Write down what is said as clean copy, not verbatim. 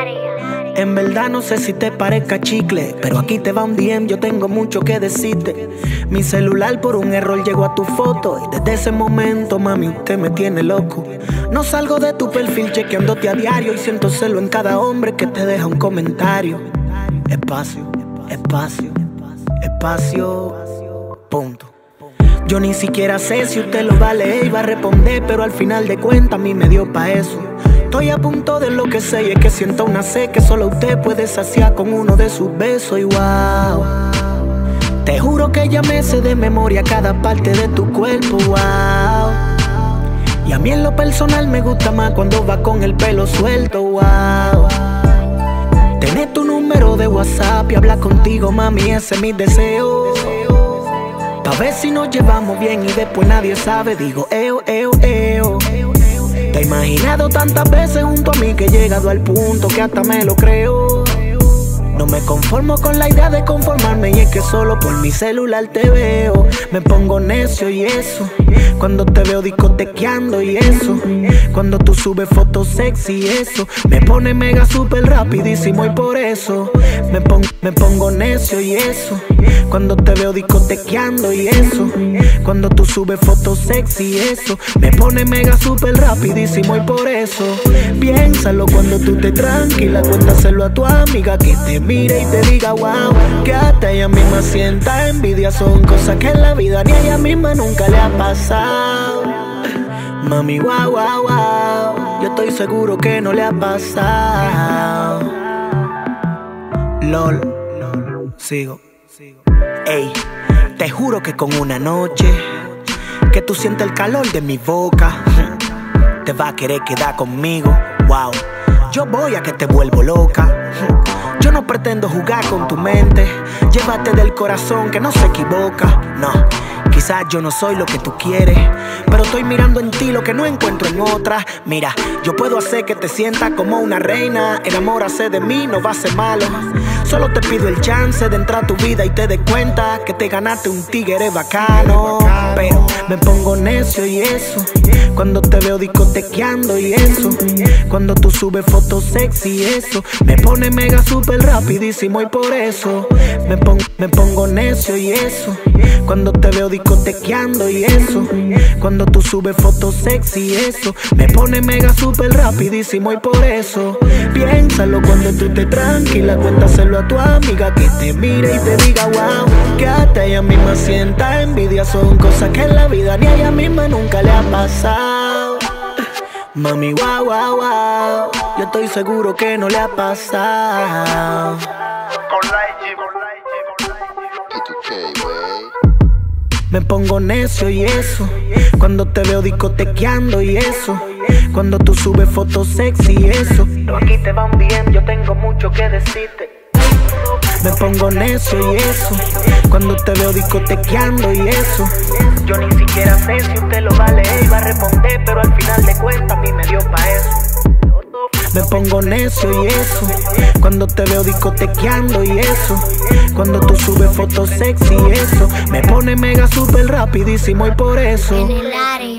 En verdad no sé si te parezca chicle, pero aquí te va un DM, yo tengo mucho que decirte. Mi celular por un error llegó a tu foto y desde ese momento, mami, usted me tiene loco. No salgo de tu perfil chequeándote a diario y siento celo en cada hombre que te deja un comentario. Espacio, espacio, espacio, punto. Yo ni siquiera sé si usted lo va a leer y va a responder, pero al final de cuentas a mí me dio pa' eso. Estoy a punto de enloquecer y es que siento una sed que solo usted puede saciar con uno de sus besos y wow. Te juro que ya me sé de memoria cada parte de tu cuerpo, wow. Y a mí en lo personal me gusta más cuando va con el pelo suelto, wow. Tener tu número de WhatsApp y hablar contigo, mami, ese es mi deseo. Pa' ver si nos llevamos bien y después nadie sabe, digo, eo, eo, eo. Te he imaginado tantas veces junto a mí que he llegado al punto que hasta me lo creo. No me conformo con la idea de conformarme y es que solo por mi celular te veo. Me pongo necio y eso, cuando te veo discotequeando y eso, cuando tú subes fotos sexy y eso, me pone mega super rapidísimo y por eso me pongo necio y eso, cuando te veo discotequeando y eso, cuando tú subes fotos sexy y eso, me pone mega super rapidísimo y por eso piénsalo cuando tú estés tranquila, cuéntaselo a tu amiga que te mire y te diga wow, que hasta ella misma sienta envidia, son cosas que en la vida ni a ella misma nunca le ha pasado. Mami, wow, wow, wow, yo estoy seguro que no le ha pasado. LOL, sigo. Ey, te juro que con una noche que tú sientes el calor de mi boca, te va a querer quedar conmigo, wow. Yo voy a que te vuelvo loca. Yo no pretendo jugar con tu mente, llévate del corazón que no se equivoca. No, quizás yo no soy lo que tú quieres, pero estoy mirando en ti lo que no encuentro en otra. Mira, yo puedo hacer que te sientas como una reina. Enamórase de mí, no va a ser malo. Solo te pido el chance de entrar a tu vida y te des cuenta que te ganaste un tigre bacano. Pero me pongo necio y eso, cuando te veo discotequeando y eso, cuando tú subes fotos sexy y eso, me pone mega super rapidísimo y por eso me pongo necio y eso, cuando te veo discotequeando y eso, cuando tú subes fotos sexy y eso, me pone mega super rapidísimo y por eso piénsalo cuando tú estés tranquila, cuéntaselo a tu amiga que te mire y te diga wow, que hasta ella misma sienta envidia, son cosas que en la vida ni a ella misma nunca le ha pasado. Mami, wow, wow, wow, yo estoy seguro que no le ha pasado. Me pongo necio y eso, cuando te veo discotequeando y eso, cuando tú subes fotos sexy y eso. Pero aquí te va un DM, yo tengo mucho que decirte. Me pongo necio y eso, cuando te veo discotequeando y eso. Yo ni siquiera sé si usted lo va a leer y va a responder, pero al final de cuentas a mí me dio pa' eso. Me pongo necio y eso, cuando te veo discotequeando y eso, cuando tú subes fotos sexy y eso, me pone mega super rapidísimo y por eso.